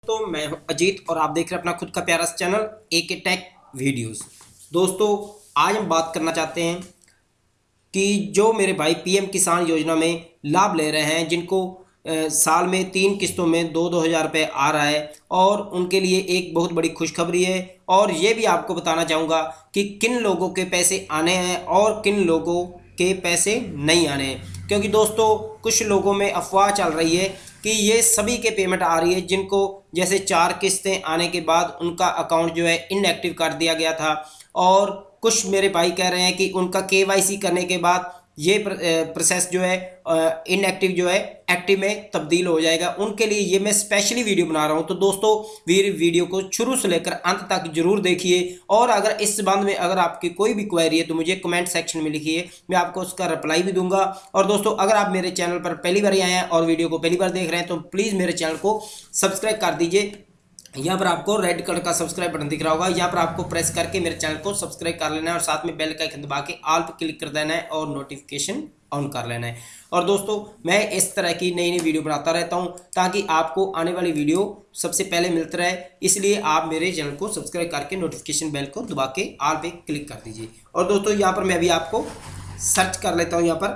तो मैं हूं अजीत और आप देख रहे हैं अपना खुद का प्यारा सा चैनल एके टेक वीडियोस। दोस्तों, आज हम बात करना चाहते हैं कि जो मेरे भाई पीएम किसान योजना में लाभ ले रहे हैं, जिनको साल में 3 किस्तों में 2-2 हज़ार रुपये आ रहा है, और उनके लिए एक बहुत बड़ी खुशखबरी है। और ये भी आपको बताना चाहूँगा कि किन लोगों के पैसे आने हैं और किन लोगों के पैसे नहीं आने हैं, क्योंकि दोस्तों कुछ लोगों में अफवाह चल रही है कि ये सभी के पेमेंट आ रही है जिनको जैसे 4 किस्तें आने के बाद उनका अकाउंट जो है इनएक्टिव कर दिया गया था, और कुछ मेरे भाई कह रहे हैं कि उनका केवाईसी करने के बाद ये प्रोसेस जो है इनएक्टिव जो है एक्टिव में तब्दील हो जाएगा। उनके लिए ये मैं स्पेशली वीडियो बना रहा हूं। तो दोस्तों वीडियो को शुरू से लेकर अंत तक जरूर देखिए, और अगर इस संबंध में अगर आपकी कोई भी क्वेरी है तो मुझे कमेंट सेक्शन में लिखिए, मैं आपको उसका रिप्लाई भी दूंगा। और दोस्तों, अगर आप मेरे चैनल पर पहली बार आए हैं और वीडियो को पहली बार देख रहे हैं तो प्लीज़ मेरे चैनल को सब्सक्राइब कर दीजिए। यहाँ पर आपको रेड कलर का सब्सक्राइब बटन दिख रहा होगा, यहाँ पर आपको प्रेस करके मेरे चैनल को सब्सक्राइब कर लेना है, और साथ में बेल का आइकन दबा के ऑल पर क्लिक कर देना है और नोटिफिकेशन ऑन कर लेना है। और दोस्तों, मैं इस तरह की नई नई वीडियो बनाता रहता हूँ ताकि आपको आने वाली वीडियो सबसे पहले मिलती रहे, इसलिए आप मेरे चैनल को सब्सक्राइब करके नोटिफिकेशन बेल को दबा के ऑल पे क्लिक कर दीजिए। और दोस्तों, यहाँ पर मैं अभी आपको सर्च कर लेता हूँ, यहाँ पर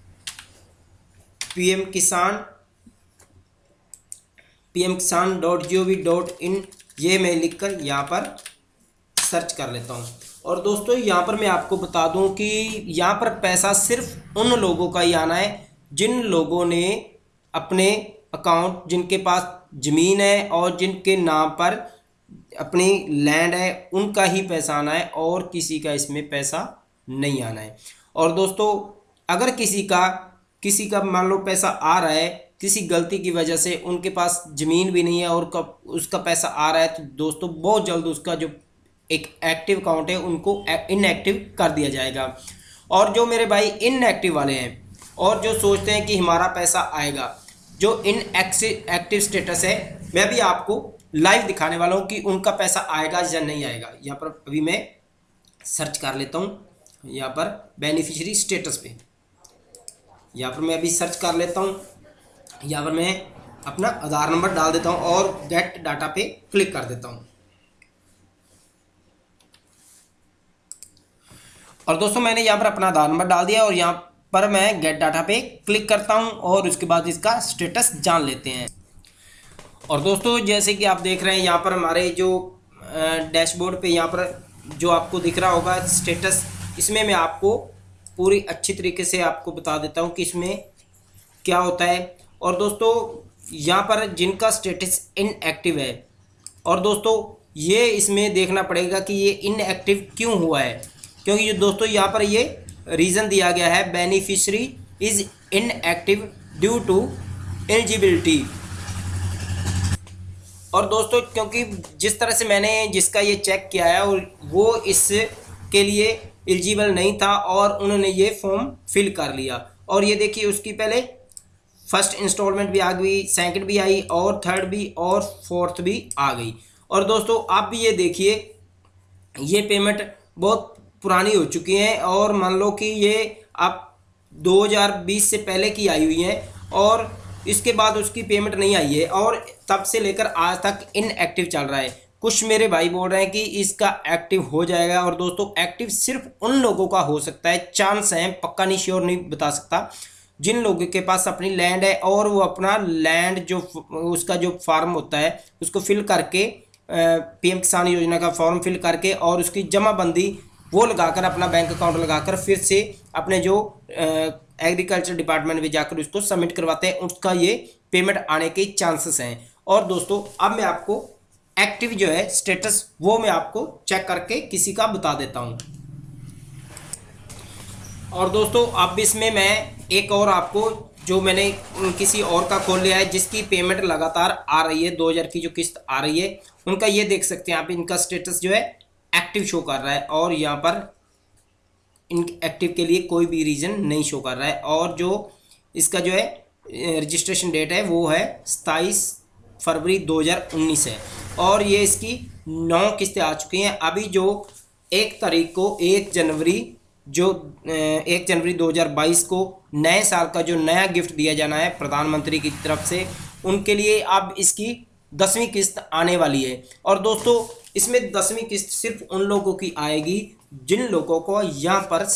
pmkisan.gov.in ये मैं लिखकर यहाँ पर सर्च कर लेता हूँ। और दोस्तों, यहाँ पर मैं आपको बता दूँ कि यहाँ पर पैसा सिर्फ उन लोगों का ही आना है जिन लोगों ने अपने अकाउंट, जिनके पास ज़मीन है और जिनके नाम पर अपनी लैंड है, उनका ही पैसा आना है, और किसी का इसमें पैसा नहीं आना है। और दोस्तों, अगर किसी का मान लो पैसा आ रहा है, किसी गलती की वजह से उनके पास ज़मीन भी नहीं है और उसका पैसा आ रहा है, तो दोस्तों बहुत जल्द उसका जो एक एक्टिव अकाउंट है उनको इनएक्टिव कर दिया जाएगा। और जो मेरे भाई इनएक्टिव वाले हैं और जो सोचते हैं कि हमारा पैसा आएगा, जो इनएक्टिव स्टेटस है, मैं भी आपको लाइव दिखाने वाला हूँ कि उनका पैसा आएगा या नहीं आएगा। यहाँ पर अभी मैं सर्च कर लेता हूँ, यहाँ पर बेनिफिशियरी स्टेटस पे यहाँ पर मैं अभी सर्च कर लेता हूँ। यहाँ पर मैं अपना आधार नंबर डाल देता हूँ और गेट डाटा पे क्लिक कर देता हूँ। और दोस्तों, मैंने यहाँ पर अपना आधार नंबर डाल दिया और यहाँ पर मैं गेट डाटा पे क्लिक करता हूँ, और उसके बाद इसका स्टेटस जान लेते हैं। और दोस्तों, जैसे कि आप देख रहे हैं यहाँ पर हमारे जो डैशबोर्ड पे यहाँ पर जो आपको दिख रहा होगा स्टेटस, इसमें मैं आपको पूरी अच्छी तरीके से आपको बता देता हूँ कि इसमें क्या होता है। और दोस्तों, यहाँ पर जिनका स्टेटस इनएक्टिव है, और दोस्तों ये इसमें देखना पड़ेगा कि ये इनएक्टिव क्यों हुआ है, क्योंकि दोस्तों यहाँ पर ये रीज़न दिया गया है, beneficiary is inactive due to eligibility. और दोस्तों, क्योंकि जिस तरह से मैंने जिसका ये चेक किया है और वो इसके लिए एलिजिबल नहीं था और उन्होंने ये फॉर्म फिल कर लिया, और ये देखिए उसकी पहले फर्स्ट इंस्टॉलमेंट भी आ गई, सेकंड भी आई, और थर्ड भी और फोर्थ भी आ गई। और दोस्तों, आप भी ये देखिए, ये पेमेंट बहुत पुरानी हो चुकी है, और मान लो कि ये आप 2020 से पहले की आई हुई है, और इसके बाद उसकी पेमेंट नहीं आई है, और तब से लेकर आज तक इनएक्टिव चल रहा है। कुछ मेरे भाई बोल रहे हैं कि इसका एक्टिव हो जाएगा, और दोस्तों एक्टिव सिर्फ उन लोगों का हो सकता है, चांस है, पक्का नहीं, श्योर नहीं बता सकता, जिन लोगों के पास अपनी लैंड है और वो अपना लैंड जो उसका जो फॉर्म होता है उसको फिल करके पीएम किसान योजना का फॉर्म फिल करके और उसकी जमाबंदी वो लगाकर, अपना बैंक अकाउंट लगाकर फिर से अपने जो एग्रीकल्चर डिपार्टमेंट में जाकर उसको सबमिट करवाते हैं, उसका ये पेमेंट आने के चांसेस हैं। और दोस्तों, अब मैं आपको एक्टिव जो है स्टेटस वो मैं आपको चेक करके किसी का बता देता हूँ। और दोस्तों, अब इसमें मैं एक और आपको जो मैंने किसी और का खोल लिया है जिसकी पेमेंट लगातार आ रही है, 2000 की जो किस्त आ रही है, उनका ये देख सकते हैं आप, इनका स्टेटस जो है एक्टिव शो कर रहा है, और यहाँ पर इन एक्टिव के लिए कोई भी रीज़न नहीं शो कर रहा है। और जो इसका जो है रजिस्ट्रेशन डेट है वो है 27 फरवरी 2019 है, और ये इसकी 9 किस्तें आ चुकी हैं। अभी जो 1 तारीख को 1 जनवरी 2022 को नए साल का जो नया गिफ्ट दिया जाना है प्रधानमंत्री की तरफ से, उनके लिए अब इसकी 10वीं किस्त आने वाली है। और दोस्तों इसमें 10वीं किस्त सिर्फ उन लोगों की आएगी जिन लोगों को यहाँ पर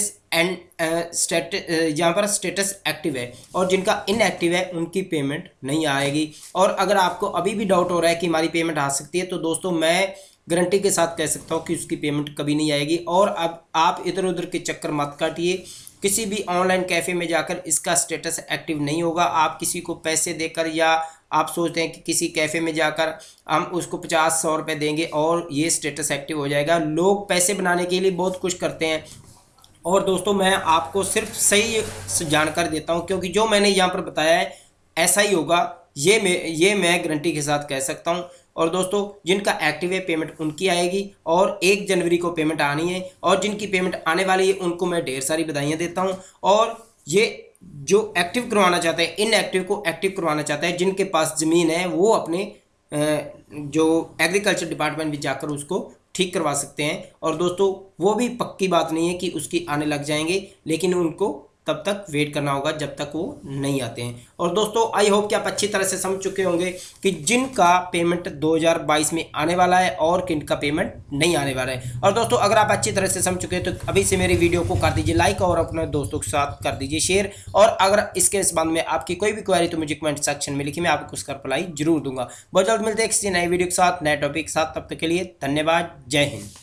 स्टेटस एक्टिव है, और जिनका इनएक्टिव है उनकी पेमेंट नहीं आएगी। और अगर आपको अभी भी डाउट हो रहा है कि हमारी पेमेंट आ सकती है, तो दोस्तों मैं गारंटी के साथ कह सकता हूँ कि उसकी पेमेंट कभी नहीं आएगी। और अब आप इधर उधर के चक्कर मत काटिए, किसी भी ऑनलाइन कैफ़े में जाकर इसका स्टेटस एक्टिव नहीं होगा। आप किसी को पैसे देकर, या आप सोचते हैं कि किसी कैफ़े में जाकर हम उसको 50-100 रुपये देंगे और ये स्टेटस एक्टिव हो जाएगा। लोग पैसे बनाने के लिए बहुत कुछ करते हैं। और दोस्तों मैं आपको सिर्फ सही जानकारी देता हूँ, क्योंकि जो मैंने यहाँ पर बताया है ऐसा ही होगा, ये मैं गारंटी के साथ कह सकता हूँ। और दोस्तों जिनका एक्टिव है पेमेंट उनकी आएगी, और 1 जनवरी को पेमेंट आनी है, और जिनकी पेमेंट आने वाली है उनको मैं ढेर सारी बधाइयाँ देता हूँ। और ये जो एक्टिव करवाना चाहते हैं, इनएक्टिव को एक्टिव करवाना चाहते हैं, जिनके पास ज़मीन है वो अपने जो एग्रीकल्चर डिपार्टमेंट में जाकर उसको ठीक करवा सकते हैं। और दोस्तों वो भी पक्की बात नहीं है कि उसकी आने लग जाएंगे, लेकिन उनको तब तक वेट करना होगा जब तक वो नहीं आते हैं। और दोस्तों आई होप कि आप अच्छी तरह से समझ चुके होंगे कि जिनका पेमेंट 2022 में आने वाला है और किनका पेमेंट नहीं आने वाला है। और दोस्तों अगर आप अच्छी तरह से समझ चुके हैं तो अभी से मेरी वीडियो को कर दीजिए लाइक, और अपने दोस्तों के साथ कर दीजिए शेयर। और अगर इसके संबंध में आपकी कोई भी क्वेरी तो मुझे कमेंट सेक्शन में लिखिए, मैं आपको उसका रिप्लाई जरूर दूंगा। बहुत जल्द मिलते हैं किसी नए वीडियो के साथ, नए टॉपिक के साथ। तब तक के लिए धन्यवाद। जय हिंद।